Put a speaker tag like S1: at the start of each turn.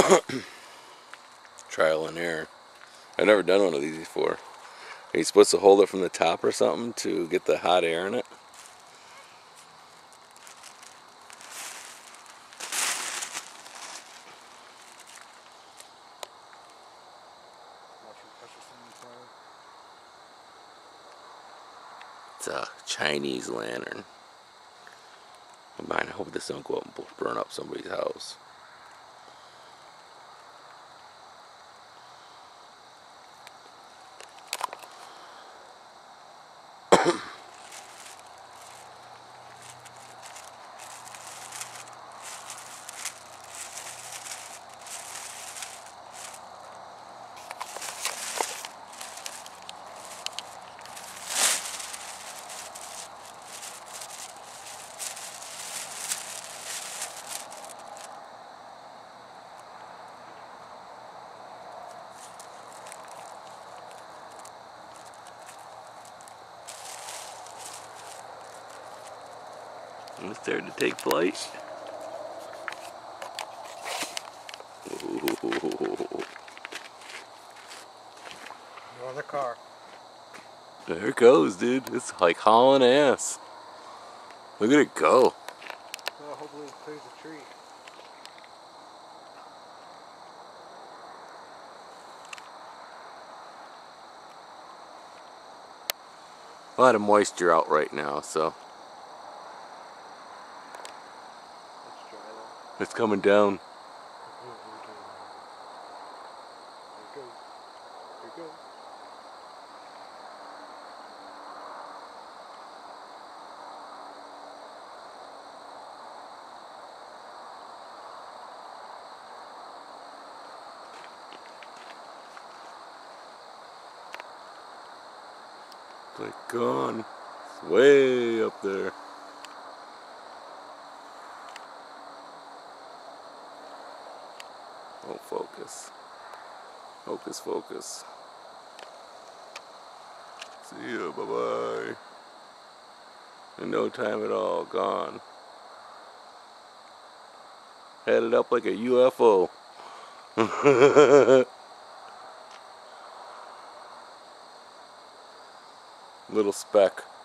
S1: Trial and error. I've never done one of these before. Are you supposed to hold it from the top or something to get the hot air in it? It's a Chinese lantern. I hope this don't go up and burn up somebody's house. It's there to take flight. Ooh.
S2: You're on the car.
S1: There it goes, dude. It's like hauling ass. Look at it go.
S2: Well, hopefully it clears the tree.
S1: A lot of moisture out right now, so
S2: It's dry though.
S1: it's coming down.
S2: There it goes. There it goes.
S1: It's like gone. It's way up there. Oh, focus. Focus, focus. See ya, bye-bye. In no time at all, gone. Headed up like a UFO. Little speck.